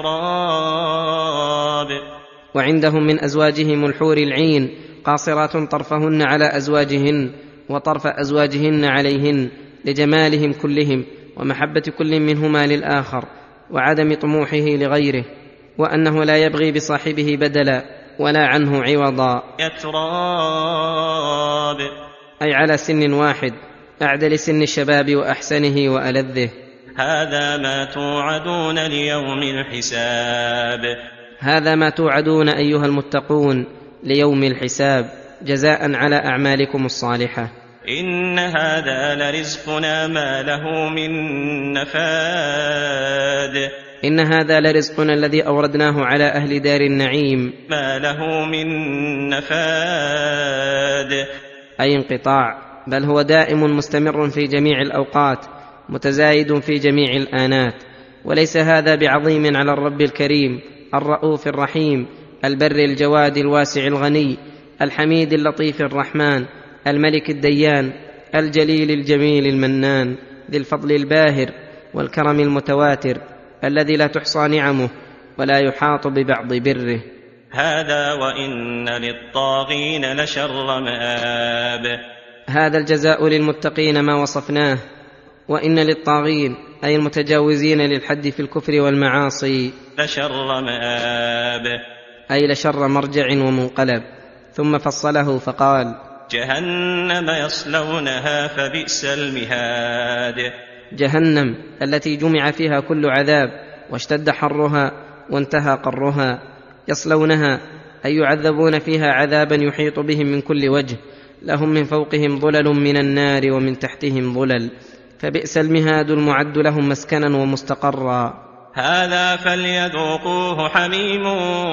أتراب. وعندهم من أزواجهم الحور العين قاصرات طرفهن على أزواجهن، وطرف أزواجهن عليهن، لجمالهم كلهم ومحبة كل منهما للآخر، وعدم طموحه لغيره، وأنه لا يبغي بصاحبه بدلا ولا عنه عوضا. أتراب أي على سن واحد، أعدل سن الشباب وأحسنه وألذه. هذا ما توعدون ليوم الحساب. هذا ما توعدون أيها المتقون ليوم الحساب، جزاء على أعمالكم الصالحة. إن هذا لرزقنا ما له من نفاد. إن هذا لرزقنا الذي أوردناه على أهل دار النعيم ما له من نفاد، أي انقطاع، بل هو دائم مستمر في جميع الأوقات، متزايد في جميع الآنات. وليس هذا بعظيم على الرب الكريم الرؤوف الرحيم البر الجواد الواسع الغني الحميد اللطيف الرحمن الملك الديان الجليل الجميل المنان ذي الفضل الباهر والكرم المتواتر الذي لا تحصى نعمه ولا يحاط ببعض بره. هذا وإن للطاغين لشر مآب. هذا الجزاء للمتقين ما وصفناه. وإن للطاغين أي المتجاوزين للحد في الكفر والمعاصي لشر مآب، أي لشر مرجع ومنقلب. ثم فصله فقال: جهنم يصلونها فبئس المهاد. جهنم التي جمع فيها كل عذاب واشتد حرها وانتهى قرها، يصلونها أي يعذبون فيها عذابا يحيط بهم من كل وجه، لهم من فوقهم ظلل من النار ومن تحتهم ظلل، فبئس المهاد المعد لهم مسكنا ومستقرا. هذا فليذوقوه حميم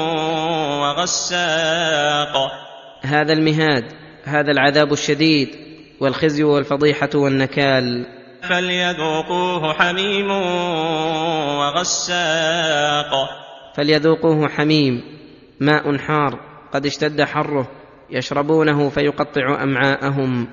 وغساق. هذا المهاد، هذا العذاب الشديد والخزي والفضيحة والنكال. فليذوقوه حميم وغساق. فليذوقوه حميم، ماء حار قد اشتد حره يشربونه فيقطع أمعاءهم.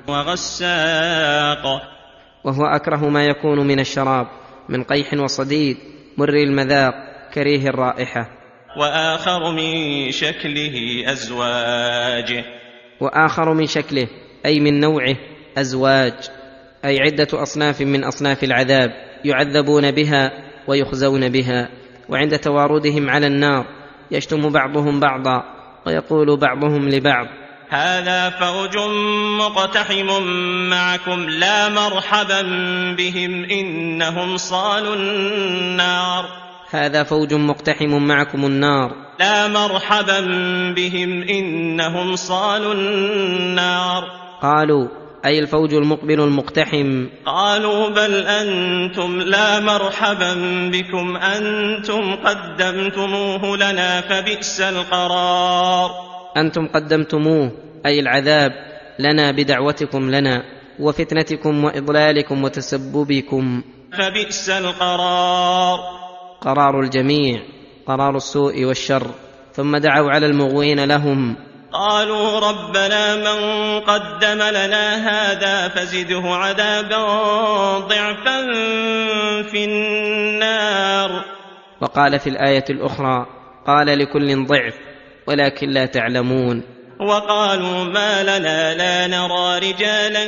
وغساق، وهو أكره ما يكون من الشراب من قيح وصديد مر المذاق كريه الرائحة. وآخر من شكله أزواج. وآخر من شكله أي من نوعه أزواج، أي عدة أصناف من أصناف العذاب يعذبون بها ويخزون بها. وعند تواردهم على النار يشتم بعضهم بعضا ويقول بعضهم لبعض: هذا فوج مقتحم معكم لا مرحبا بهم إنهم صالوا النار. هذا فوج مقتحم معكم النار لا مرحبا بهم إنهم صالوا النار. قالوا أي الفوج المقبل المقتحم. قالوا بل أنتم لا مرحبا بكم أنتم قدمتموه لنا فبئس القرار. أنتم قدمتموه أي العذاب لنا بدعوتكم لنا وفتنتكم وإضلالكم وتسببكم. فبئس القرار، قرار الجميع، قرار السوء والشر. ثم دعوا على المغوين لهم: قالوا ربنا من قدم لنا هذا فزده عذابا ضعفا في النار. وقال في الآية الأخرى: قال لكل ضعف ولكن لا تعلمون. وقالوا ما لنا لا نرى رجالا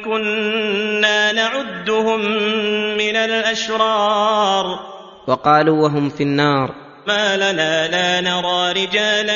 كنا نعدهم من الأشرار. وقالوا وهم في النار: ما لنا لا نرى رجالا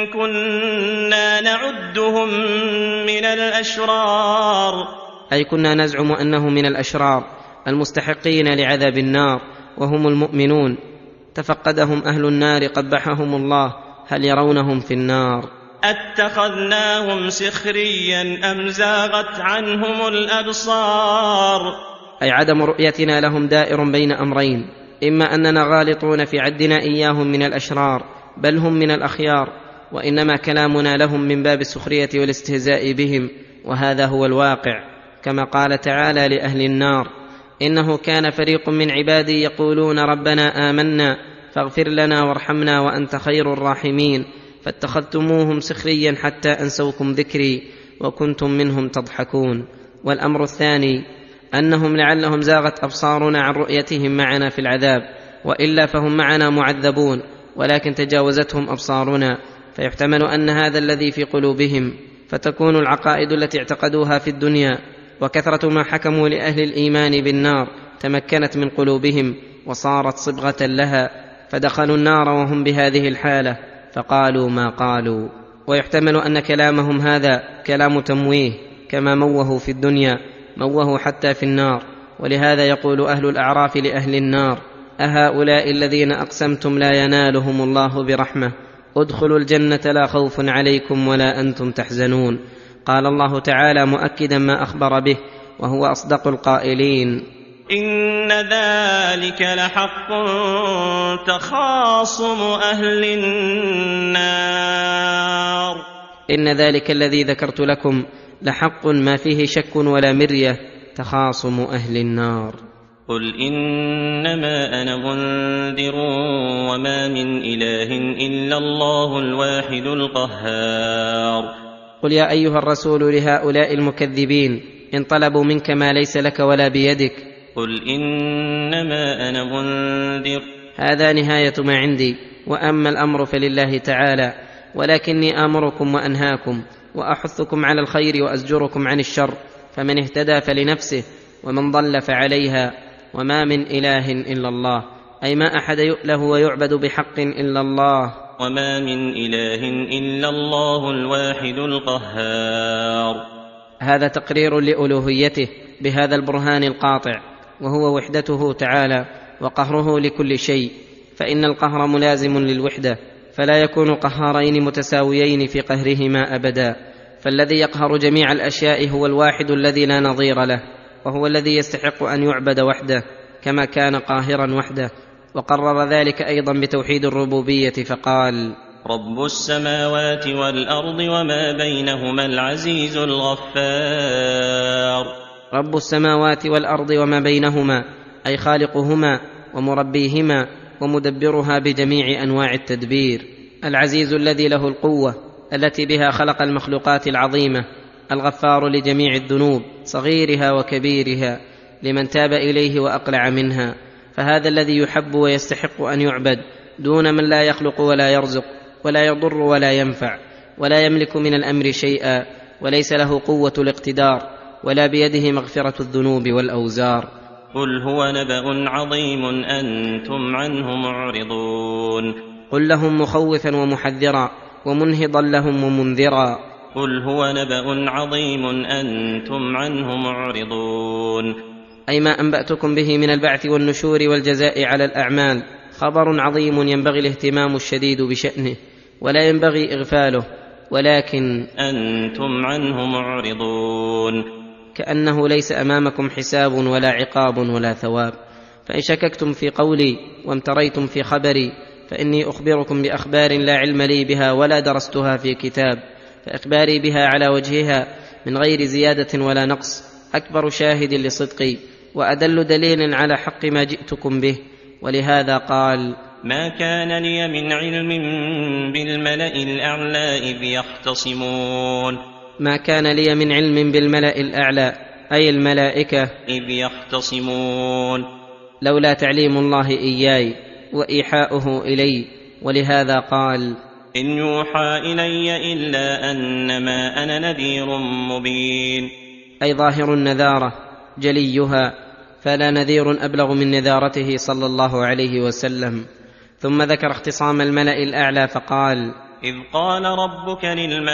كنا نعدهم من الأشرار. أي كنا نزعم أنه من الأشرار المستحقين لعذاب النار وهم المؤمنون. تفقدهم أهل النار قبحهم الله، هل يرونهم في النار؟ أتخذناهم سخريا أم زاغت عنهم الأبصار. أي عدم رؤيتنا لهم دائر بين أمرين: إما أننا غالطون في عدنا إياهم من الأشرار بل هم من الأخيار، وإنما كلامنا لهم من باب السخرية والاستهزاء بهم، وهذا هو الواقع. كما قال تعالى لأهل النار: إنه كان فريق من عبادي يقولون ربنا آمنا فاغفر لنا وارحمنا وأنت خير الراحمين فاتخذتموهم سخريا حتى أنسوكم ذكري وكنتم منهم تضحكون. والأمر الثاني أنهم لعلهم زاغت أبصارنا عن رؤيتهم معنا في العذاب، وإلا فهم معنا معذبون ولكن تجاوزتهم أبصارنا، فيحتمل أن هذا الذي في قلوبهم، فتكون العقائد التي اعتقدوها في الدنيا وكثرة ما حكموا لأهل الإيمان بالنار تمكنت من قلوبهم وصارت صبغة لها، فدخلوا النار وهم بهذه الحالة فقالوا ما قالوا. ويحتمل أن كلامهم هذا كلام تمويه، كما موهوا في الدنيا موهوا حتى في النار. ولهذا يقول أهل الأعراف لأهل النار: أهؤلاء الذين أقسمتم لا ينالهم الله برحمة ادخلوا الجنة لا خوف عليكم ولا أنتم تحزنون. قال الله تعالى مؤكدا ما أخبر به وهو أصدق القائلين: إن ذلك لحق تخاصم أهل النار. إن ذلك الذي ذكرت لكم لحق ما فيه شك ولا مرية، تخاصم أهل النار. قل إنما أنا منذر وما من إله إلا الله الواحد القهار. قل يا أيها الرسول لهؤلاء المكذبين إن طلبوا منك ما ليس لك ولا بيدك. قل إنما أنا منذر. هذا نهاية ما عندي، وأما الأمر فلله تعالى، ولكني آمركم وأنهاكم وأحثكم على الخير وأزجركم عن الشر، فمن اهتدى فلنفسه ومن ضل فعليها، وما من إله إلا الله، أي ما أحد يؤله ويعبد بحق إلا الله. وما من إله إلا الله الواحد القهار. هذا تقرير لألوهيته بهذا البرهان القاطع، وهو وحدته تعالى وقهره لكل شيء، فإن القهر ملازم للوحدة، فلا يكون قهارين متساويين في قهرهما أبدا، فالذي يقهر جميع الأشياء هو الواحد الذي لا نظير له، وهو الذي يستحق أن يعبد وحده كما كان قاهرا وحده. وقرر ذلك أيضا بتوحيد الربوبية فقال: رب السماوات والأرض وما بينهما العزيز الغفار. رب السماوات والأرض وما بينهما، أي خالقهما ومربيهما ومدبرها بجميع أنواع التدبير، العزيز الذي له القوة التي بها خلق المخلوقات العظيمة، الغفار لجميع الذنوب صغيرها وكبيرها لمن تاب إليه وأقلع منها، فهذا الذي يحب ويستحق أن يعبد دون من لا يخلق ولا يرزق ولا يضر ولا ينفع ولا يملك من الأمر شيئا، وليس له قوة الاقتدار ولا بيده مغفرة الذنوب والأوزار. قل هو نبأ عظيم أنتم عنه معرضون. قل لهم مخوفا ومحذرا ومنهضا لهم ومنذرا. قل هو نبأ عظيم أنتم عنه معرضون، أي ما أنبأتكم به من البعث والنشور والجزاء على الأعمال خبر عظيم ينبغي الاهتمام الشديد بشأنه ولا ينبغي إغفاله، ولكن أنتم عنه معرضون، كأنه ليس أمامكم حساب ولا عقاب ولا ثواب. فإن شككتم في قولي وامتريتم في خبري فإني أخبركم بأخبار لا علم لي بها ولا درستها في كتاب، فإخباري بها على وجهها من غير زيادة ولا نقص أكبر شاهد لصدقي وأدل دليل على حق ما جئتكم به. ولهذا قال: ما كان لي من علم بالملأ الأعلى إذ يختصمون. ما كان لي من علم بالملأ الأعلى أي الملائكة إذ يختصمون، لولا تعليم الله إياي وإيحاؤه إلي. ولهذا قال: إن يوحى إلي إلا أنما أنا نذير مبين، أي ظاهر النذارة جليها، فلا نذير أبلغ من نذارته صلى الله عليه وسلم. ثم ذكر اختصام الملأ الأعلى فقال: إذ قال ربك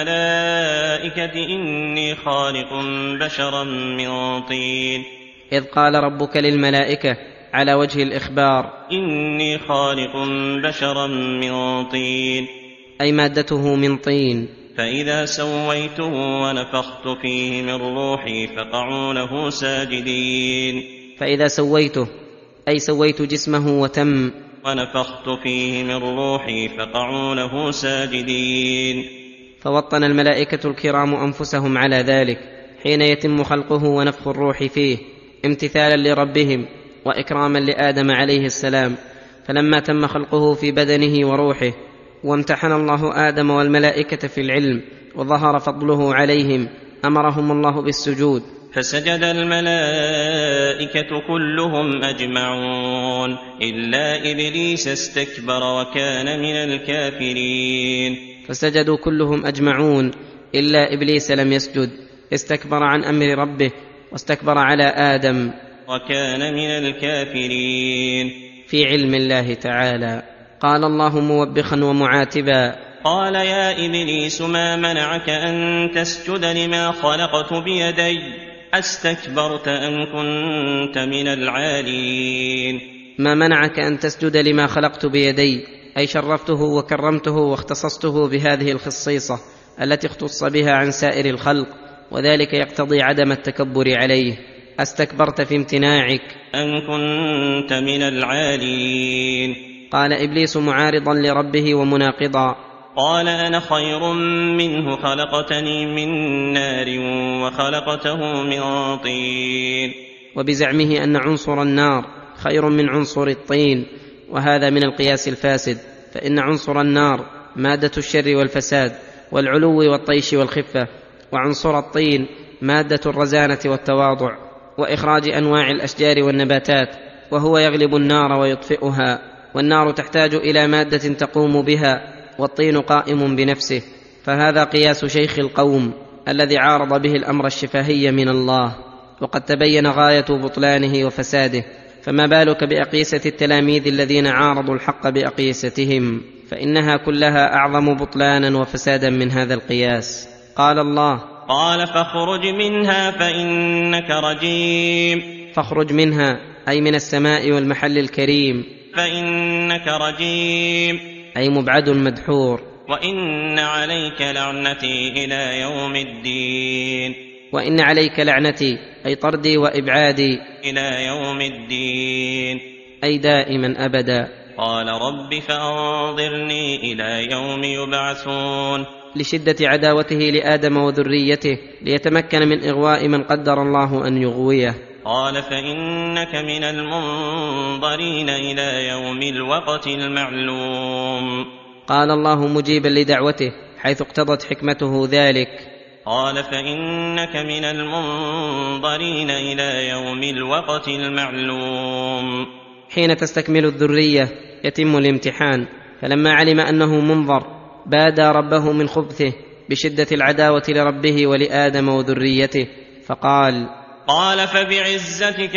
للملائكة إني خالق بشرا من طين. إذ قال ربك للملائكة على وجه الإخبار: إني خالق بشرا من طين، أي مادته من طين. فإذا سويته ونفخت فيه من روحي فقعوا له ساجدين. فإذا سويته أي سويت جسمه وتم، ونفخت فيه من روحي فقعوا له ساجدين. فوطن الملائكة الكرام أنفسهم على ذلك حين يتم خلقه ونفخ الروح فيه، امتثالا لربهم وإكراما لآدم عليه السلام. فلما تم خلقه في بدنه وروحه وامتحن الله آدم والملائكة في العلم وظهر فضله عليهم، أمرهم الله بالسجود، فسجد الملائكة كلهم أجمعون إلا إبليس استكبر وكان من الكافرين. فسجدوا كلهم أجمعون إلا إبليس لم يسجد، استكبر عن أمر ربه واستكبر على آدم وكان من الكافرين. في علم الله تعالى قال الله موبخا ومعاتبا: قال يا إبليس ما منعك أن تسجد لما خلقت بيدي أستكبرت أم كنت من العالين. ما منعك أن تسجد لما خلقت بيدي، أي شرفته وكرمته واختصصته بهذه الخصيصة التي اختص بها عن سائر الخلق، وذلك يقتضي عدم التكبر عليه. أستكبرت في امتناعك أم كنت من العالين. قال إبليس معارضا لربه ومناقضا: قال أنا خير منه خلقتني من نار وخلقته من طين. وبزعمه أن عنصر النار خير من عنصر الطين، وهذا من القياس الفاسد، فإن عنصر النار مادة الشر والفساد والعلو والطيش والخفة، وعنصر الطين مادة الرزانة والتواضع، وإخراج أنواع الأشجار والنباتات، وهو يغلب النار ويطفئها، والنار تحتاج إلى مادة تقوم بها، والطين قائم بنفسه. فهذا قياس شيخ القوم الذي عارض به الأمر الشفهي من الله، وقد تبين غاية بطلانه وفساده، فما بالك بأقيسة التلاميذ الذين عارضوا الحق بأقيستهم، فإنها كلها أعظم بطلانا وفسادا من هذا القياس. قال الله: قال فاخرج منها فإنك رجيم. فاخرج منها أي من السماء والمحل الكريم، فإنك رجيم أي مبعد مدحور. وإن عليك لعنتي إلى يوم الدين. وإن عليك لعنتي أي طردي وإبعادي إلى يوم الدين، أي دائما أبدا. قال رب فأنظرني إلى يوم يبعثون، لشدة عداوته لآدم وذريته، ليتمكن من إغواء من قدر الله أن يغويه. قال فإنك من المنظرين إلى يوم الوقت المعلوم. قال الله مجيبا لدعوته حيث اقتضت حكمته ذلك. قال فإنك من المنظرين إلى يوم الوقت المعلوم. حين تستكمل الذرية يتم الامتحان، فلما علم أنه منظر بادى ربه من خبثه بشدة العداوة لربه ولآدم وذريته، فقال: قال فبعزتك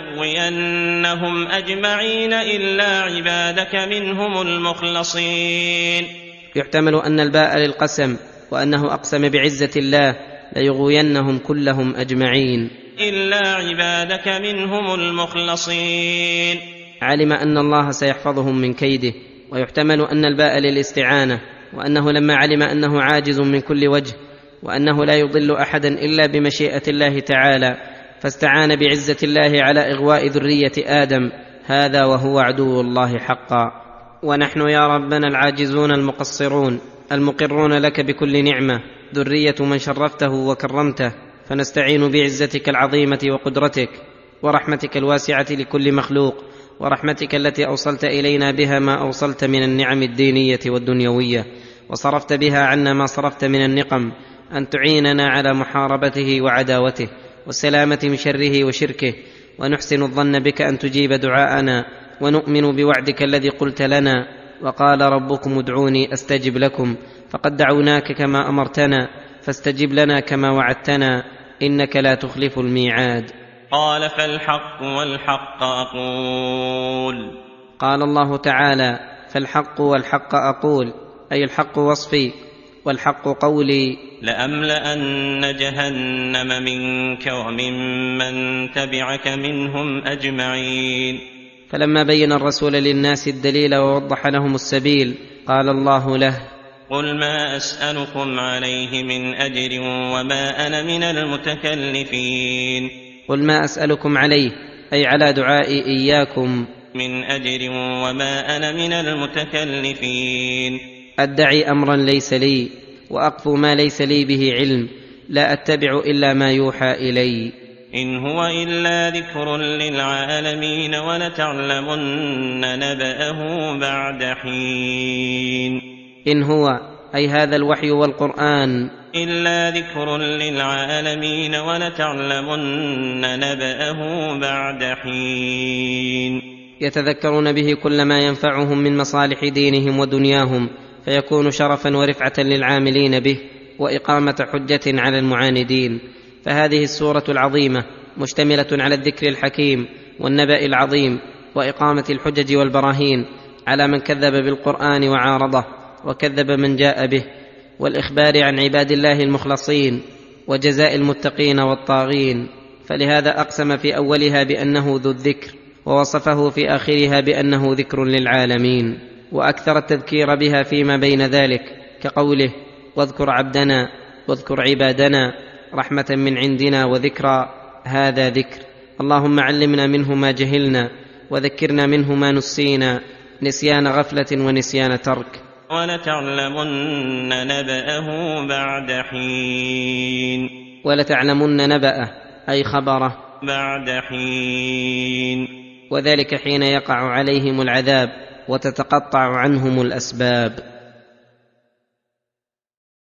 لأغوينهم أجمعين إلا عبادك منهم المخلصين. يحتمل أن الباء للقسم، وأنه أقسم بعزة الله ليغوينهم كلهم أجمعين إلا عبادك منهم المخلصين. علم أن الله سيحفظهم من كيده. ويحتمل أن الباء للاستعانة، وأنه لما علم أنه عاجز من كل وجه، وأنه لا يضل أحدا إلا بمشيئة الله تعالى، فاستعان بعزة الله على إغواء ذرية آدم، هذا وهو عدو الله حقا. ونحن يا ربنا العاجزون المقصرون المقرون لك بكل نعمة، ذرية من شرفته وكرمته، فنستعين بعزتك العظيمة وقدرتك ورحمتك الواسعة لكل مخلوق، ورحمتك التي أوصلت إلينا بها ما أوصلت من النعم الدينية والدنيوية، وصرفت بها عنا ما صرفت من النقم، أن تعيننا على محاربته وعداوته والسلامة من شره وشركه، ونحسن الظن بك أن تجيب دعاءنا، ونؤمن بوعدك الذي قلت لنا: وقال ربكم ادعوني أستجب لكم، فقد دعوناك كما أمرتنا، فاستجب لنا كما وعدتنا، إنك لا تخلف الميعاد. قال فالحق والحق أقول. قال الله تعالى: فالحق والحق أقول، أي الحق وصفي والحق قولي. لأملأن جهنم منك وممن تبعك منهم أجمعين. فلما بين الرسول للناس الدليل ووضح لهم السبيل، قال الله له: قل ما أسألكم عليه من أجر وما أنا من المتكلفين. قل ما أسألكم عليه أي على دعائي إياكم من أجر وما أنا من المتكلفين. أدعي أمرا ليس لي، وأقفو ما ليس لي به علم، لا أتبع إلا ما يوحى إلي. إن هو إلا ذكر للعالمين ولتعلمن نبأه بعد حين. إن هو أي هذا الوحي والقرآن إلا ذكر للعالمين ولتعلمن نبأه بعد حين. يتذكرون به كل ما ينفعهم من مصالح دينهم ودنياهم، فيكون شرفا ورفعة للعاملين به، وإقامة حجة على المعاندين. فهذه السورة العظيمة مشتملة على الذكر الحكيم والنبأ العظيم، وإقامة الحجج والبراهين على من كذب بالقرآن وعارضه وكذب من جاء به، والإخبار عن عباد الله المخلصين وجزاء المتقين والطاغين. فلهذا أقسم في أولها بأنه ذو الذكر، ووصفه في آخرها بأنه ذكر للعالمين، وأكثر التذكير بها فيما بين ذلك، كقوله: واذكر عبدنا واذكر عبادنا رحمة من عندنا وذكرى. هذا ذكر. اللهم علمنا منه ما جهلنا، وذكرنا منه ما نسينا، نسيان غفلة ونسيان ترك. ولتعلمن نبأه بعد حين. ولتعلمن نبأه أي خبره بعد حين، وذلك حين يقع عليهم العذاب وتتقطع عنهم الأسباب.